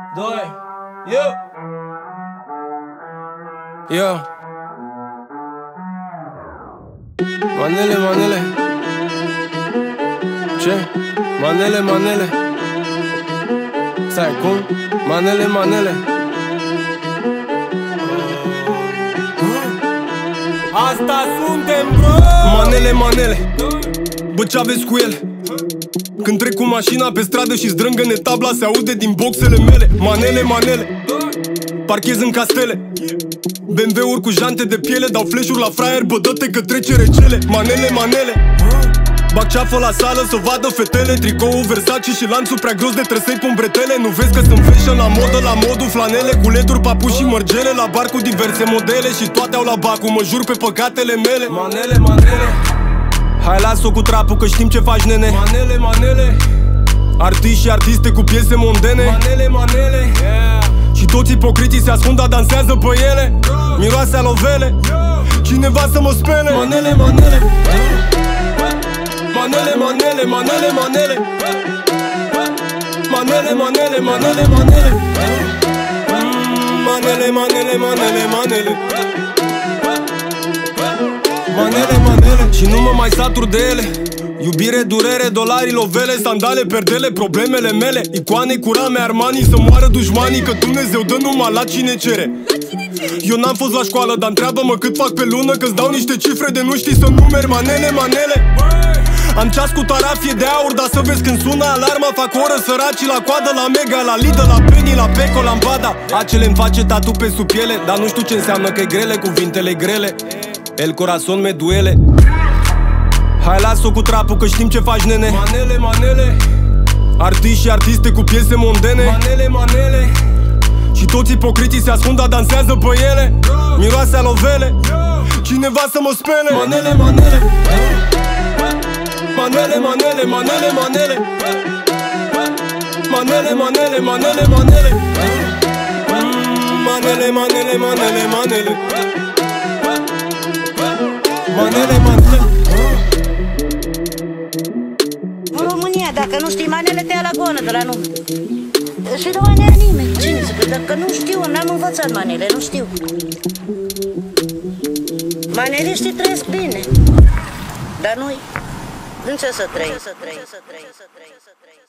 2, eu. Manele. Ce? Manele. Stai, cum? Manele. Asta suntem, bro! Manele. Bă, ce-aveți cu ele? Când trec cu mașina pe stradă și zdrângăne tabla, se aude din boxele mele. Manele. Parchez în castele, BMW-uri cu jante de piele, dau flash-uri la fraier, bă, dă-te că trece recele. Manele. Bag ceafă la sală să vadă fetele, tricoul Versace și lanțul prea gros de trăsei pun bretele. Nu vezi că sunt fashion la modă, la modul flanele, cu leduri, papuși și mărgele, la bar cu diverse modele și toate au la bacu, mă jur pe păcatele mele. Manele. Hai las-o cu trapul că știm ce faci, nene. Manele. Artiști și artiste cu piese mondene. Manele. Și toți ipocritii se ascund, dar dansează pe ele. Miroase alovele, cineva să mă spele. Manele. Manele. Și nu mă mai satur de ele. Iubire, durere, dolari, lovele, sandale, perdele, problemele mele. Icoane cu rame Armani, să moară dușmanii, că Dumnezeu dă numai la cine cere. Eu n-am fost la școală, dar întreabă-mă cât fac pe lună, că-ți dau niște cifre de nu știi să numeri. Manele. Am ceas cu tarafie de aur, dar să vezi când sună alarma, fac oră săracii la coadă, la Mega, la Lidl, la Penny, la Peco, la Ambada. Acele-mi face tatu pe sub piele, dar nu știu ce înseamnă că e grele, cuvintele grele. El corazon me duele. Hai las-o cu trapul că știm ce faci, nene. Manele. Artiști și artiste cu piese mondene. Manele. Și toți ipocritii se ascund, dar dansează pe ele. Miroase alovele, cineva să mă spele. Manele. Manele. În România, dacă nu știi manele, te ia la goană de la nume. Și nu mai nimeni. Cine să crede? Dacă nu știu, n-am învățat manele, nu știu. Maneliștii trăiesc bine, dar noi, în ce să trăim?